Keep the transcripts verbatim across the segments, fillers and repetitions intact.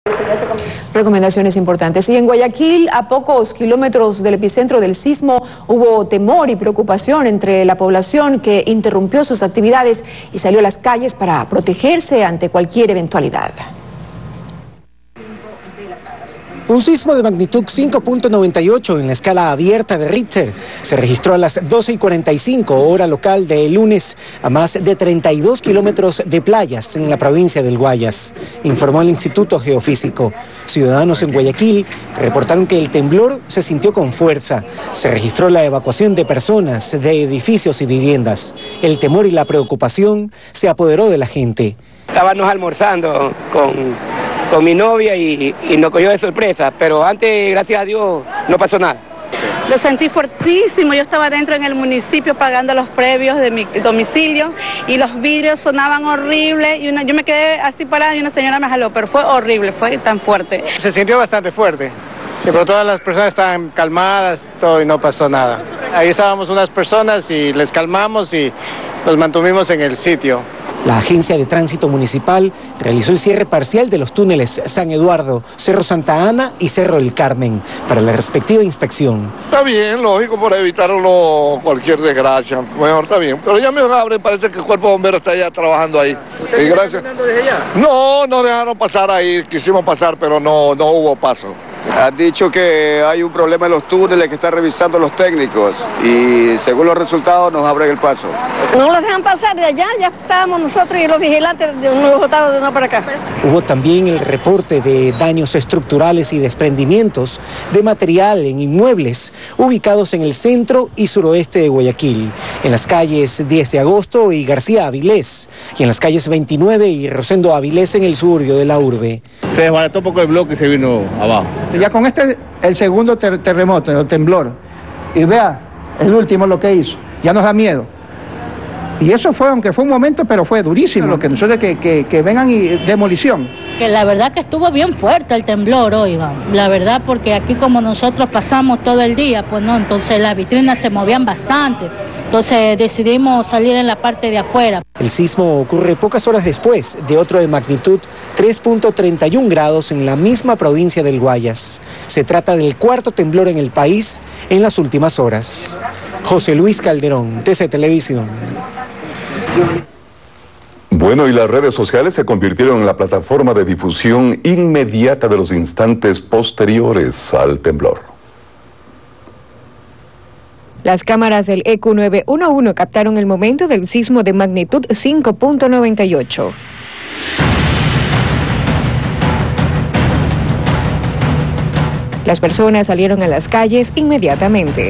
Recomendaciones importantes. Y en Guayaquil, a pocos kilómetros del epicentro del sismo, hubo temor y preocupación entre la población, que interrumpió sus actividades y salió a las calles para protegerse ante cualquier eventualidad. Un sismo de magnitud cinco punto noventa y ocho en la escala abierta de Richter se registró a las doce y cuarenta y cinco hora local de lunes a más de treinta y dos kilómetros de playas en la provincia del Guayas, informó el Instituto Geofísico. Ciudadanos en Guayaquil reportaron que el temblor se sintió con fuerza. Se registró la evacuación de personas de edificios y viviendas. El temor y la preocupación se apoderó de la gente. Estábamos almorzando con... con mi novia y, y nos cogió de sorpresa, pero antes, gracias a Dios, no pasó nada. Lo sentí fuertísimo, yo estaba dentro en el municipio pagando los previos de mi domicilio y los vidrios sonaban horrible y una, yo me quedé así parada y una señora me jaló, pero fue horrible, fue tan fuerte. Se sintió bastante fuerte, sí, pero todas las personas estaban calmadas, todo, y no pasó nada. Ahí estábamos unas personas y les calmamos y los mantuvimos en el sitio. La Agencia de Tránsito Municipal realizó el cierre parcial de los túneles San Eduardo, Cerro Santa Ana y Cerro El Carmen para la respectiva inspección. Está bien, lógico, para evitarlo cualquier desgracia. Mejor está bien. Pero ya me abre, parece que el cuerpo de bomberos está ya trabajando ahí. ¿Usted está caminando desde allá? No, no dejaron pasar ahí, quisimos pasar, pero no, no hubo paso. Han dicho que hay un problema en los túneles que están revisando los técnicos y según los resultados nos abren el paso. No los dejan pasar de allá, ya estábamos nosotros y los vigilantes nos botaron de una para acá. Hubo también el reporte de daños estructurales y desprendimientos de material en inmuebles ubicados en el centro y suroeste de Guayaquil, en las calles diez de agosto y García Avilés, y en las calles veintinueve y Rosendo Avilés en el suburbio de la urbe. Se desbarató un poco el bloque y se vino abajo. Ya con este, el segundo ter terremoto, el temblor, y vea, el último lo que hizo, ya nos da miedo. Y eso fue, aunque fue un momento, pero fue durísimo, lo que nosotros que, que, que vengan y demolición. Que la verdad que estuvo bien fuerte el temblor, oiga, la verdad, porque aquí como nosotros pasamos todo el día, pues no, entonces las vitrinas se movían bastante, entonces decidimos salir en la parte de afuera. El sismo ocurre pocas horas después de otro de magnitud tres punto treinta y uno grados en la misma provincia del Guayas. Se trata del cuarto temblor en el país en las últimas horas. José Luis Calderón, T C Televisión. Bueno, y las redes sociales se convirtieron en la plataforma de difusión inmediata de los instantes posteriores al temblor. Las cámaras del E Q nueve uno uno captaron el momento del sismo de magnitud cinco punto noventa y ocho. Las personas salieron a las calles inmediatamente.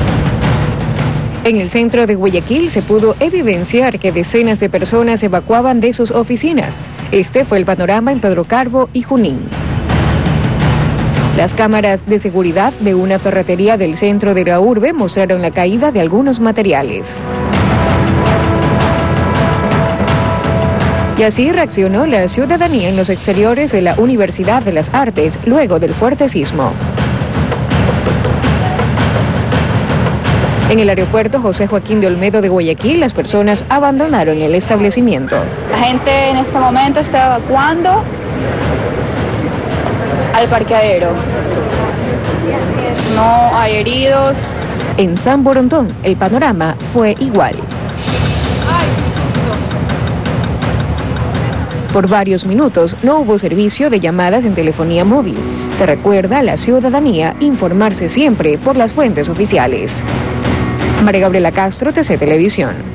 En el centro de Guayaquil se pudo evidenciar que decenas de personas evacuaban de sus oficinas. Este fue el panorama en Pedro Carbo y Junín. Las cámaras de seguridad de una ferretería del centro de la urbe mostraron la caída de algunos materiales. Y así reaccionó la ciudadanía en los exteriores de la Universidad de las Artes luego del fuerte sismo. En el aeropuerto José Joaquín de Olmedo de Guayaquil, las personas abandonaron el establecimiento. La gente en este momento está evacuando al parqueadero. No hay heridos. En San Borondón, el panorama fue igual. Por varios minutos no hubo servicio de llamadas en telefonía móvil. Se recuerda a la ciudadanía informarse siempre por las fuentes oficiales. María Gabriela Castro, T C Televisión.